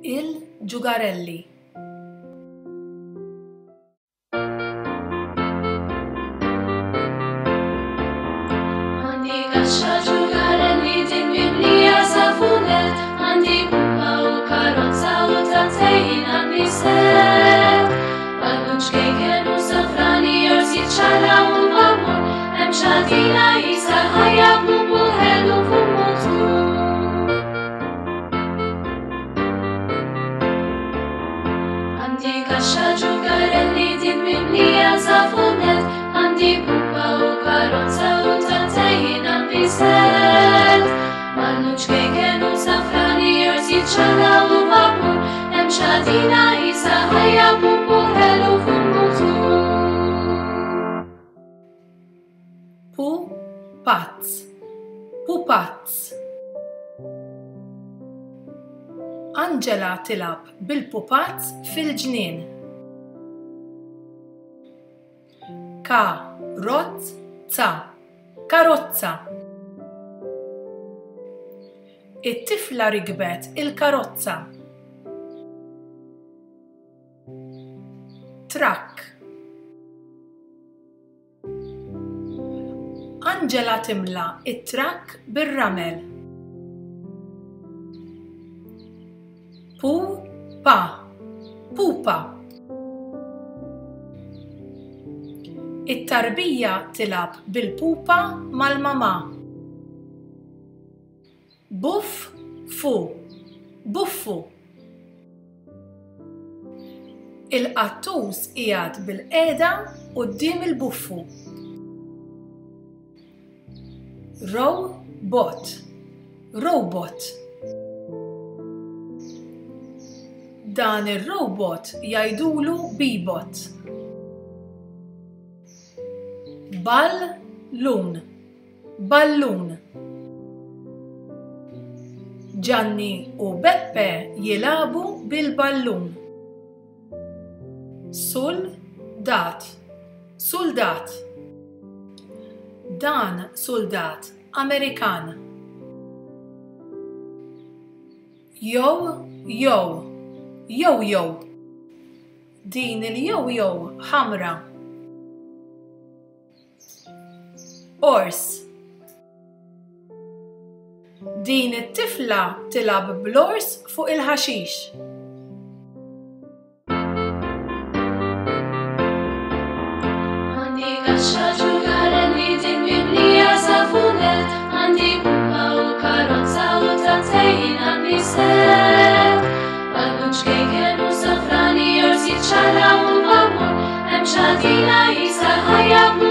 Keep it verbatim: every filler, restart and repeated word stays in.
Il-ġugarelli. Għandi kaxxa ġugarelli din mimlija safunet, għandi pupa u karozza u tantejn għandi set. Balluċ kejken u safrani jorsi ċala u babur, hemm xatina jisa ħajja bubu ħelu fuq motur. Għandi kaxxa ġugarelli din mimlija safunet, għandi pupa u karozza u tantejn għandi set. Balluċ kejken u safrani jorsi ċala u babur, hemm xatina jisa ħajja bubu ħelu fuq motur. Pupazz. Pupazz. Angela tilab bil-pupazz fil-ġnien. Ka-rozza. Karozza. It-tifla rikbet il-karozza. Trakk. Angela timla it-trakk bir-ramel. Pupa. Pupa. It-tarbija tilab bil-pupa mal-mama. Buff fu. Buffu. Il-qattus qiegħed bil-qiegħda quddiem il-buffu. Robot. Robot. Dan ir-robot jgħidulu bibot. Ballun. Ballun. Gianni u Beppe jilagħbu bil-ballun. Soldat. Soldat. Dan soldat Amerikan. Jow jow. Jow jow. Din il-jow jow ħamra. Ors. Din it-tifla tilab bl-ors fuq il-ħaxix. Għandi kaxxa ġugarelli din mimlija safunet, għandi pupa u karozza u tantejn għandi set. Balluċ kejken u safrani jorsi ċala u babur, hemm xatina jisa ħajja